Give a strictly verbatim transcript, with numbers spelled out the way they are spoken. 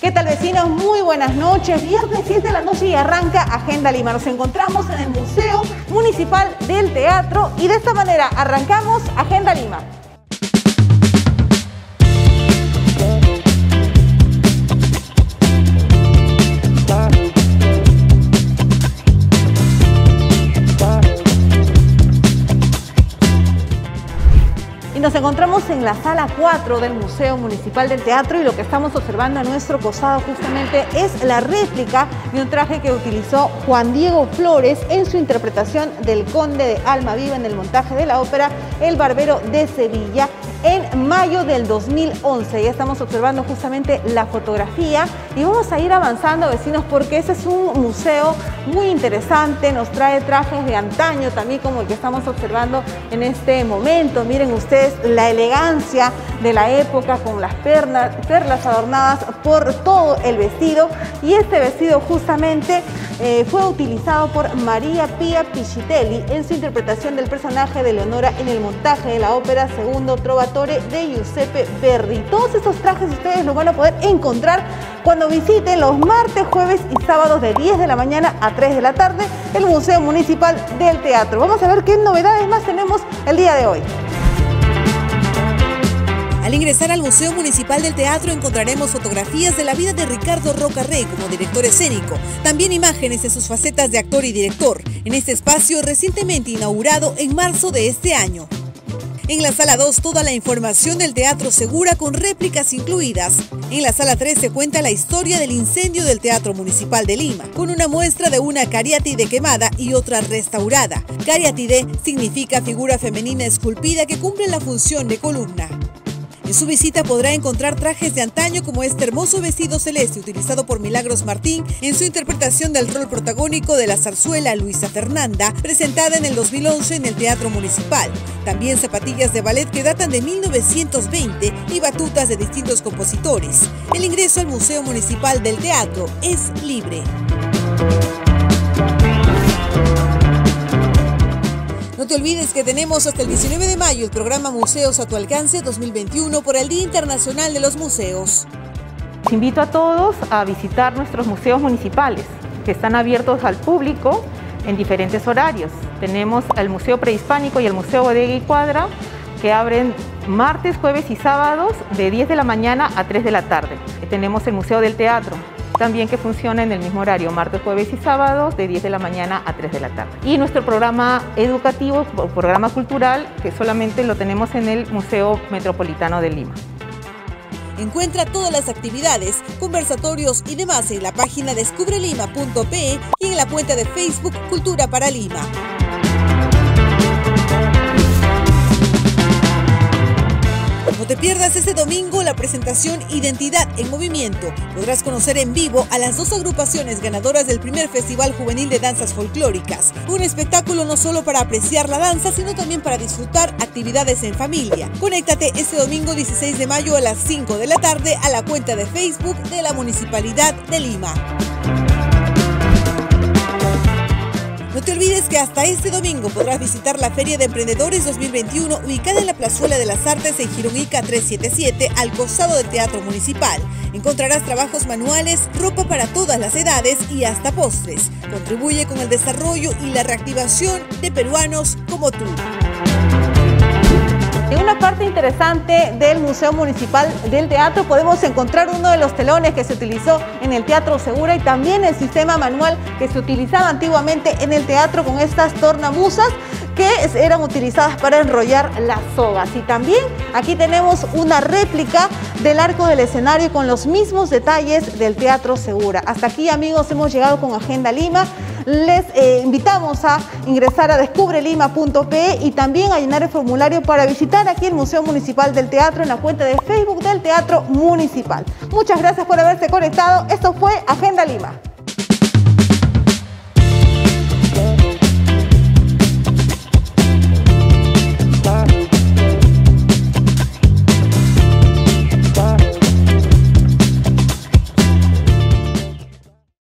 ¿Qué tal, vecinos? Muy buenas noches. Viernes siete de la noche y arranca Agenda Lima. Nos encontramos en el Museo Municipal del Teatro y de esta manera arrancamos Agenda Lima. Nos encontramos en la sala cuatro del Museo Municipal del Teatro y lo que estamos observando a nuestro costado justamente es la réplica de un traje que utilizó Juan Diego Flores en su interpretación del Conde de Almaviva en el montaje de la ópera El Barbero de Sevilla en mayo del dos mil once. Ya estamos observando justamente la fotografía y vamos a ir avanzando, vecinos, porque ese es un museo muy interesante. Nos trae trajes de antaño también, como el que estamos observando en este momento. Miren ustedes la elegancia de la época con las perlas, perlas adornadas por todo el vestido, y este vestido justamente eh, fue utilizado por María Pia Pichitelli en su interpretación del personaje de Leonora en el montaje de la ópera Segundo Trovatore de Giuseppe Verdi. Todos estos trajes ustedes los van a poder encontrar cuando visiten los martes, jueves y sábados de diez de la mañana a tres de la tarde el Museo Municipal del Teatro. Vamos a ver qué novedades más tenemos el día de hoy. Al ingresar al Museo Municipal del Teatro encontraremos fotografías de la vida de Ricardo Roca Rey como director escénico, también imágenes de sus facetas de actor y director, en este espacio recientemente inaugurado en marzo de este año. En la sala dos, toda la información del Teatro Segura con réplicas incluidas. En la sala tres se cuenta la historia del incendio del Teatro Municipal de Lima, con una muestra de una cariátide quemada y otra restaurada. Cariátide significa figura femenina esculpida que cumple la función de columna. En su visita podrá encontrar trajes de antaño como este hermoso vestido celeste utilizado por Milagros Martín en su interpretación del rol protagónico de la zarzuela Luisa Fernanda, presentada en el dos mil once en el Teatro Municipal. También zapatillas de ballet que datan de mil novecientos veinte y batutas de distintos compositores. El ingreso al Museo Municipal del Teatro es libre. No te olvides que tenemos hasta el diecinueve de mayo el programa Museos a tu alcance dos mil veintiuno por el Día Internacional de los Museos. Los invito a todos a visitar nuestros museos municipales, que están abiertos al público en diferentes horarios. Tenemos el Museo Prehispánico y el Museo Bodega y Cuadra, que abren martes, jueves y sábados de diez de la mañana a tres de la tarde. Tenemos el Museo del Teatro, también que funciona en el mismo horario, martes, jueves y sábados, de diez de la mañana a tres de la tarde. Y nuestro programa educativo, programa cultural, que solamente lo tenemos en el Museo Metropolitano de Lima. Encuentra todas las actividades, conversatorios y demás en la página descubre lima punto pe y en la cuenta de Facebook Cultura para Lima. No te pierdas este domingo la presentación Identidad en Movimiento. Podrás conocer en vivo a las dos agrupaciones ganadoras del primer Festival Juvenil de Danzas Folclóricas. Un espectáculo no solo para apreciar la danza, sino también para disfrutar actividades en familia. Conéctate este domingo dieciséis de mayo a las cinco de la tarde a la cuenta de Facebook de la Municipalidad de Lima. No te olvides que hasta este domingo podrás visitar la Feria de Emprendedores dos mil veintiuno ubicada en la Plazuela de las Artes en Gironica trescientos setenta y siete al costado del Teatro Municipal. Encontrarás trabajos manuales, ropa para todas las edades y hasta postres. Contribuye con el desarrollo y la reactivación de peruanos como tú. En una parte interesante del Museo Municipal del Teatro podemos encontrar uno de los telones que se utilizó en el Teatro Segura y también el sistema manual que se utilizaba antiguamente en el teatro con estas tornamuzas que eran utilizadas para enrollar las sogas. Y también aquí tenemos una réplica del arco del escenario con los mismos detalles del Teatro Segura. Hasta aquí, amigos, hemos llegado con Agenda Lima. Les eh, invitamos a ingresar a descubre lima punto pe y también a llenar el formulario para visitar aquí el Museo Municipal del Teatro en la cuenta de Facebook del Teatro Municipal. Muchas gracias por haberse conectado. Esto fue Agenda Lima.